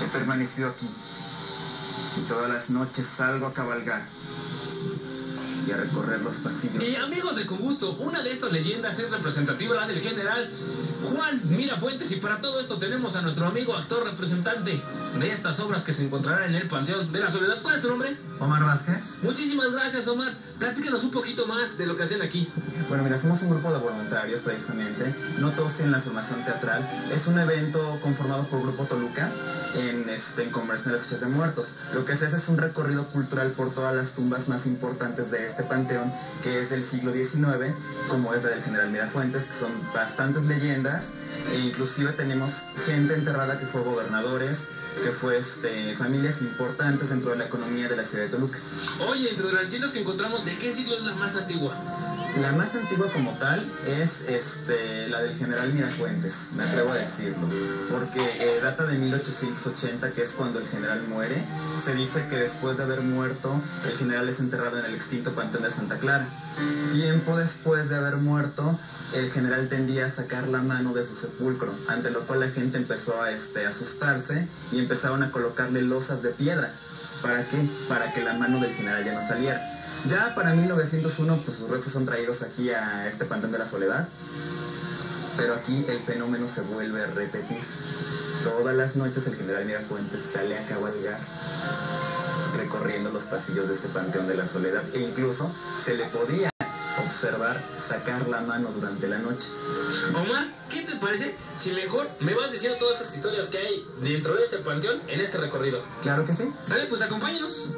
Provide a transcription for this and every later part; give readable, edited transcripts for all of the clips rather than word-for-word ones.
permanecido aquí y todas las noches salgo a cabalgar y a recorrer los pasillos. Y amigos de Con Gusto, una de estas leyendas es representativa, la del general Juan Mirafuentes, y para todo esto tenemos a nuestro amigo actor representante de estas obras que se encontrarán en el Panteón de la Soledad. ¿Cuál es tu nombre? Omar Vázquez. Muchísimas gracias, Omar. Platícanos un poquito más de lo que hacen aquí. Bueno, mira, somos un grupo de voluntarios precisamente, no todos tienen la formación teatral. Es un evento conformado por Grupo Toluca en conmemoración de las fechas de muertos. Lo que se hace es un recorrido cultural por todas las tumbas más importantes de este panteón, que es del siglo XIX, como es la del general Mirafuentes, que son bastantes leyendas, e inclusive tenemos gente enterrada que fue gobernadores, que fue familias importantes dentro de la economía de la ciudad de Toluca. Oye, entre las leyendas que encontramos, ¿de qué siglo es la más antigua? La más antigua como tal es la del general Mirafuentes, me atrevo a decirlo, porque data de 1880, que es cuando el general muere. Se dice que después de haber muerto, el general es enterrado en el extinto Panteón de Santa Clara. Tiempo después de haber muerto, el general tendía a sacar la mano de su sepulcro, ante lo cual la gente empezó a asustarse y empezaron a colocarle losas de piedra. ¿Para qué? Para que la mano del general ya no saliera. Ya para 1901, pues sus restos son traídos aquí a este Panteón de la Soledad, pero aquí el fenómeno se vuelve a repetir. Todas las noches el general Mirafuentes sale a cabalgar recorriendo los pasillos de este Panteón de la Soledad, e incluso se le podía observar sacar la mano durante la noche. Omar, ¿qué te parece si mejor me vas diciendo todas esas historias que hay dentro de este panteón en este recorrido? Claro que sí. Sale, pues acompáñenos.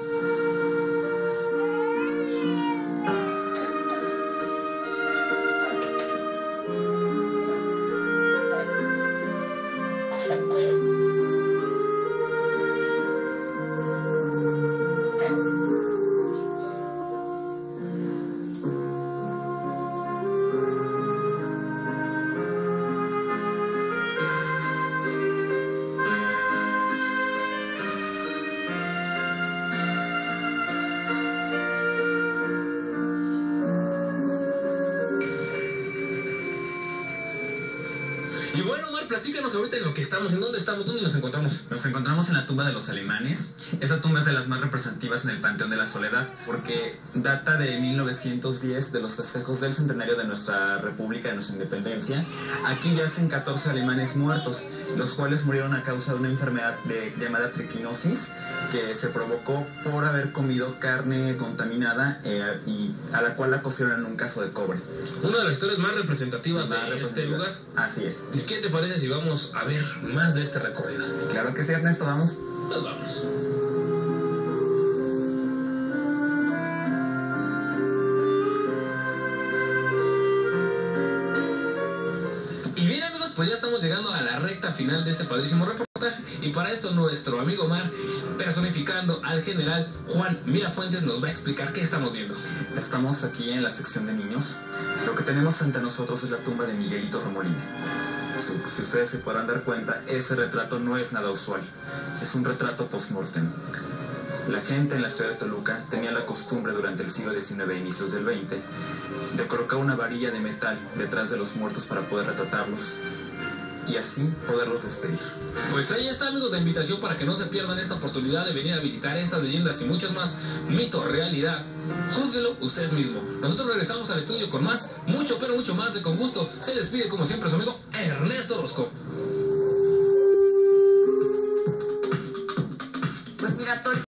Y bueno, Omar, platícanos ahorita en lo que estamos, ¿en dónde estamos? ¿Dónde nos encontramos? Nos encontramos en la tumba de los alemanes. Esa tumba es de las más representativas en el Panteón de la Soledad, porque data de 1910, de los festejos del centenario de nuestra república, de nuestra independencia. Aquí yacen 14 alemanes muertos, los cuales murieron a causa de una enfermedad llamada triquinosis, que se provocó por haber comido carne contaminada y a la cual la cocieron en un caso de cobre. Una de las historias más representativas de este lugar. Así es. ¿Y qué te parece si vamos a ver más de este recorrido? Claro que sí, Ernesto, vamos. Pues vamos. Y bien, amigos, pues ya estamos llegando a la recta final de este padrísimo reportaje, y para esto nuestro amigo Omar, personificando al general Juan Mirafuentes, nos va a explicar qué estamos viendo. Estamos aquí en la sección de niños. Lo que tenemos frente a nosotros es la tumba de Miguelito Remolino. Si ustedes se podrán dar cuenta, ese retrato no es nada usual. Es un retrato post-mortem. La gente en la ciudad de Toluca tenía la costumbre durante el siglo XIX e inicios del XX de colocar una varilla de metal detrás de los muertos para poder retratarlos y así poderlos despedir. Pues ahí está, amigos, la invitación para que no se pierdan esta oportunidad de venir a visitar estas leyendas y muchas más. Mito, realidad, júzguelo usted mismo. Nosotros regresamos al estudio con más, mucho pero mucho más de Con Gusto. Se despide como siempre su amigo Ernesto Orozco. Pues mira,